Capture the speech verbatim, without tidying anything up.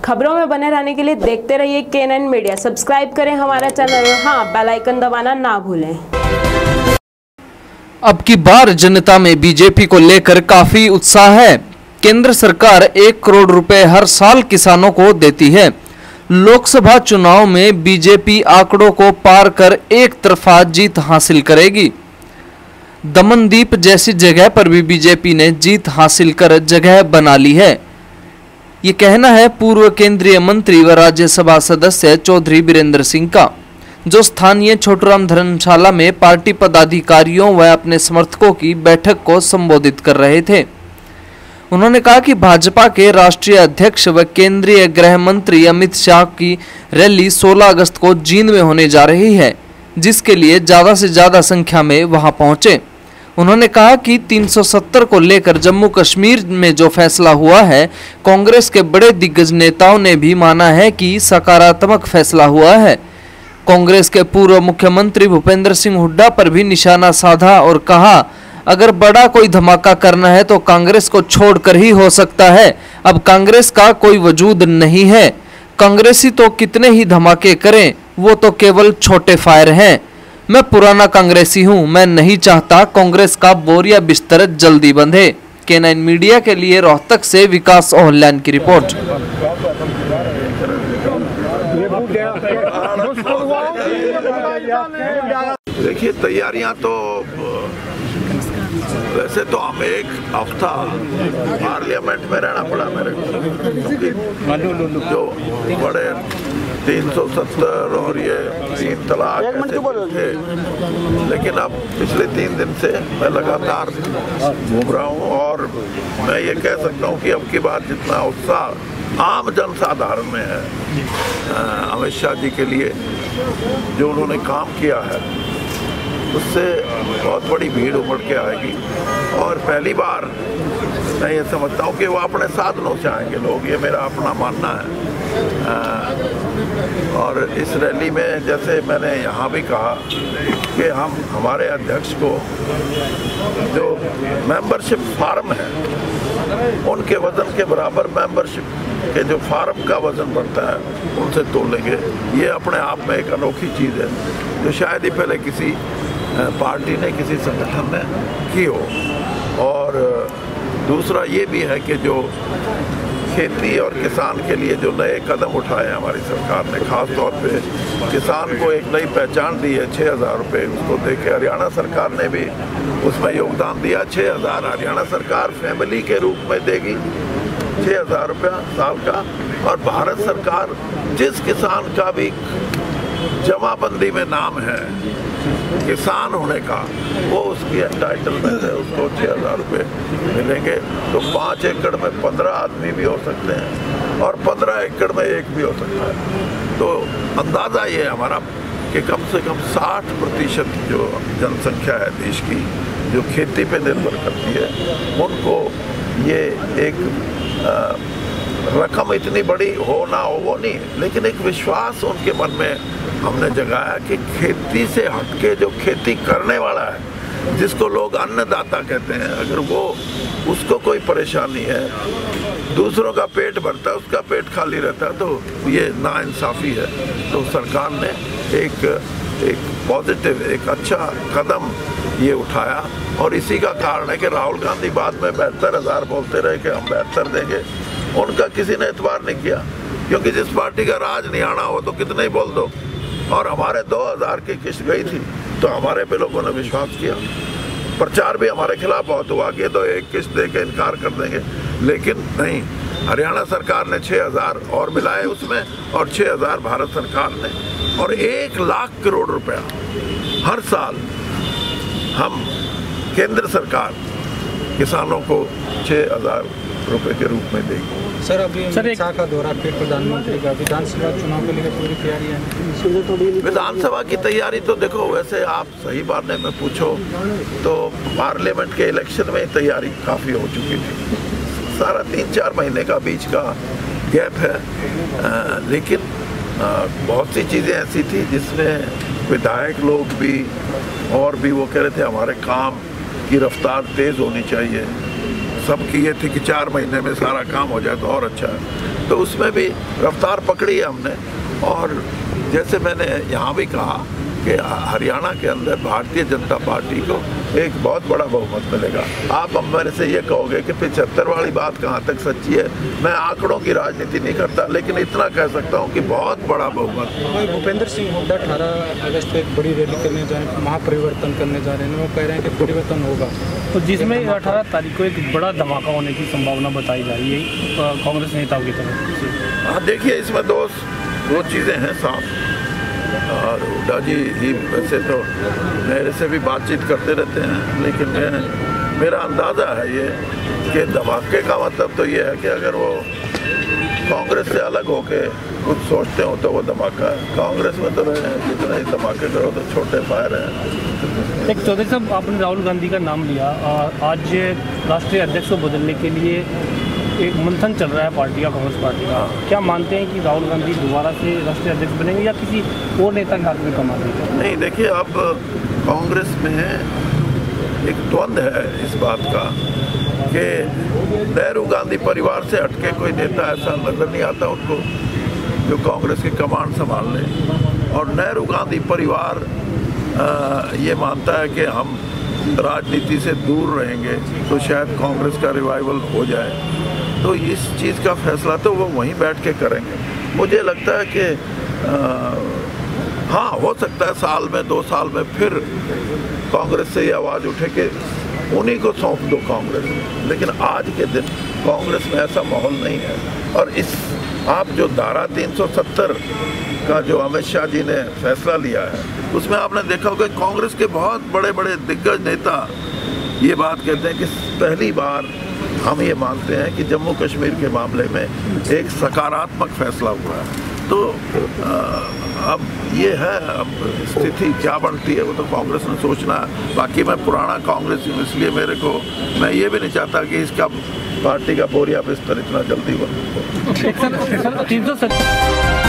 खबरों में बने रहने के लिए देखते रहिए के नाइन मीडिया। सब्सक्राइब करें हमारा चैनल और हाँ, बेल आइकन दबाना ना भूलें। अब की बार जनता में बीजेपी को लेकर काफी उत्साह है। केंद्र सरकार एक करोड़ रुपए हर साल किसानों को देती है। लोकसभा चुनाव में बीजेपी आंकड़ों को पार कर एक तरफा जीत हासिल करेगी। दमनदीप जैसी जगह पर भी बीजेपी ने जीत हासिल कर जगह बना ली है। ये कहना है पूर्व केंद्रीय मंत्री व राज्यसभा सदस्य चौधरी बीरेंद्र सिंह का, जो स्थानीय छोटूराम धर्मशाला में पार्टी पदाधिकारियों व अपने समर्थकों की बैठक को संबोधित कर रहे थे। उन्होंने कहा कि भाजपा के राष्ट्रीय अध्यक्ष व केंद्रीय गृह मंत्री अमित शाह की रैली सोलह अगस्त को जींद में होने जा रही है, जिसके लिए ज्यादा से ज्यादा संख्या में वहां पहुंचे। उन्होंने कहा कि तीन सौ सत्तर को लेकर जम्मू कश्मीर में जो फैसला हुआ है, कांग्रेस के बड़े दिग्गज नेताओं ने भी माना है कि सकारात्मक फैसला हुआ है। कांग्रेस के पूर्व मुख्यमंत्री भूपेंद्र सिंह हुड्डा पर भी निशाना साधा और कहा, अगर बड़ा कोई धमाका करना है तो कांग्रेस को छोड़कर ही हो सकता है। अब कांग्रेस का कोई वजूद नहीं है। कांग्रेसी तो कितने ही धमाके करें, वो तो केवल छोटे फायर हैं। मैं पुराना कांग्रेसी हूं, मैं नहीं चाहता कांग्रेस का बोरिया बिस्तर जल्दी बंधे। के नाइन मीडिया के लिए रोहतक से विकास ओहल्यान की रिपोर्ट। देखिए, तैयारियां तो वैसे तो हम एक हफ्ता पार्लियामेंट में रहना पड़ा मेरे को, जो बड़े तीन सौ सत्तर और ये तीन तलाक ऐसे थे। लेकिन अब पिछले तीन दिन से मैं लगातार घूम रहा हूँ और मैं ये कह सकता हूँ कि अब की बार जितना उत्साह आम जनसाधारण में है अमित शाह जी के लिए जो उन्होंने काम किया है, उससे बहुत बड़ी भीड़ उमड़ के आएगी। और पहली बार मैं ये समझता हूँ कि वो अपने साधनों से आएंगे लोग, ये मेरा अपना मानना है। आ, और इस रैली में जैसे मैंने यहाँ भी कहा कि हम हमारे अध्यक्ष को जो मेंबरशिप फार्म है उनके वजन के बराबर मेंबरशिप के जो फार्म का वजन बढ़ता है उनसे तोलेंगे। ये अपने आप में एक अनोखी चीज़ है जो शायद ही पहले किसी पार्टी ने, किसी संगठन ने की हो। और दूसरा ये भी है कि जो खेती और किसान के लिए जो नए कदम उठाए हैं हमारी सरकार ने, खास तौर पे किसान को एक नई पहचान दी है, छः हज़ार रुपये उसको दे के हरियाणा सरकार ने भी उसमें योगदान दिया। छः हज़ार हरियाणा सरकार फैमिली के रूप में देगी, छः हज़ार रुपया साल का। और भारत सरकार जिस किसान का भी जमाबंदी में नाम है किसान होने का, वो उसकी एंटाइटलमेंट है, उसको छः हज़ार रुपये मिलेंगे। तो पाँच एकड़ में पंद्रह आदमी भी हो सकते हैं और पंद्रह एकड़ में एक भी हो सकता है। तो अंदाज़ा ये है हमारा कि कम से कम साठ प्रतिशत जो जनसंख्या है देश की जो खेती पे निर्भर करती है, उनको ये एक आ, रकम इतनी बड़ी हो ना हो वो नहीं, लेकिन एक विश्वास उनके मन में हमने जगाया कि खेती से हटके जो खेती करने वाला है, जिसको लोग अन्नदाता कहते हैं, अगर वो उसको कोई परेशानी है, दूसरों का पेट भरता है, उसका पेट खाली रहता है, तो ये नाइंसाफ़ी है। तो सरकार ने एक एक पॉजिटिव, एक अच्छा कदम ये उठाया। और इसी का कारण है कि राहुल गांधी बाद में बहत्तर हज़ार बोलते रहे कि हम बहत्तर देंगे, उनका किसी ने एतबार नहीं किया, क्योंकि जिस पार्टी का राज नहीं आना हो तो कितने ही बोल दो। और हमारे दो हज़ार की किस्त गई थी तो हमारे पे लोगों ने विश्वास किया। प्रचार भी हमारे खिलाफ बहुत हुआ कि तो एक किस्त दे के इनकार कर देंगे, लेकिन नहीं, हरियाणा सरकार ने छः हज़ार और मिलाए उसमें, और छः हज़ार भारत सरकार ने, और एक लाख करोड़ रुपया हर साल हम केंद्र सरकार किसानों को छः हज़ार रुपये के रूप में देगी। सर, अभी अमित शाह का दौरा फिर प्रधानमंत्री का, विधानसभा चुनाव के लिए पूरी तैयारी है? विधानसभा की तैयारी तो देखो, वैसे आप सही बात में पूछो तो पार्लियामेंट के इलेक्शन में तैयारी काफ़ी हो चुकी थी। सारा तीन चार महीने का बीच का गैप है, आ, लेकिन आ, बहुत सी चीज़ें ऐसी थी जिसमें विधायक लोग भी और भी वो कह रहे थे हमारे काम की रफ्तार तेज़ होनी चाहिए। सबकी ये थी कि चार महीने में सारा काम हो जाए तो और अच्छा है। तो उसमें भी रफ्तार पकड़ी है हमने। और जैसे मैंने यहाँ भी कहा कि हरियाणा के अंदर भारतीय जनता पार्टी को एक बहुत बड़ा बहुमत मिलेगा। आप अब मेरे से ये कहोगे कि पिछहत्तर वाली बात कहाँ तक सच्ची है, मैं आंकड़ों की राजनीति नहीं करता, लेकिन इतना कह सकता हूँ कि बहुत बड़ा बहुमत। भूपेंद्र सिंह हुड्डा अठारह अगस्त को एक बड़ी रैली करने जा रहे हैं, महापरिवर्तन करने जा रहे हैं, वो कह रहे हैं कि परिवर्तन होगा, तो जिसमें अठारह तारीख को एक बड़ा धमाका होने की संभावना बताई जा रही है कांग्रेस नेताओं की तरफ से। हाँ देखिए, इसमें दो दो चीज़ें हैं साफ। और हुड्डा जी ही वैसे तो मेरे से भी बातचीत करते रहते हैं, लेकिन मैं मेरा अंदाज़ा है ये कि धमाके का मतलब तो ये है कि अगर वो कांग्रेस से अलग होके कुछ सोचते हो तो वो धमाका है। कांग्रेस में तो रहे हैं, जितना ही धमाके करो तो छोटे फायर हैं। एक चौधरी साहब, आपने राहुल गांधी का नाम लिया, आज राष्ट्रीय अध्यक्ष को बदलने के लिए एक मंथन चल रहा है पार्टी का, कांग्रेस पार्टी का। क्या मानते हैं कि राहुल गांधी दोबारा से राष्ट्रीय अध्यक्ष बनेंगे या किसी और नेता के हाथ में कमा देंगे? नहीं, देखिए, अब कांग्रेस में एक द्वंद्व है इस बात का कि नेहरू गांधी परिवार से हटके कोई नेता ऐसा नजर नहीं आता उनको जो कांग्रेस की कमान संभाल ले। और नेहरू गांधी परिवार आ, ये मानता है कि हम राजनीति से दूर रहेंगे तो शायद कांग्रेस का रिवाइवल हो जाए। तो इस चीज़ का फैसला तो वो वहीं बैठ के करेंगे। मुझे लगता है कि आ, हाँ, हो सकता है साल में दो साल में फिर कांग्रेस से ये आवाज़ उठे कि उन्हीं को सौंप दो कांग्रेस, लेकिन आज के दिन कांग्रेस में ऐसा माहौल नहीं है। और इस आप जो धारा तीन सौ सत्तर का जो अमित शाह जी ने फैसला लिया है, उसमें आपने देखा होगा कांग्रेस के बहुत बड़े बड़े दिग्गज नेता ये बात कहते हैं कि पहली बार हम ये मानते हैं कि जम्मू कश्मीर के मामले में एक सकारात्मक फैसला हुआ है। तो आ, अब ये है, अब स्थिति क्या बनती है वो तो कांग्रेस ने सोचना है। बाकी मैं पुराना कांग्रेस हूँ, इसलिए मेरे को मैं ये भी नहीं चाहता कि इसका पार्टी का बोरिया बिस्तर इतना जल्दी बन। तीन सौ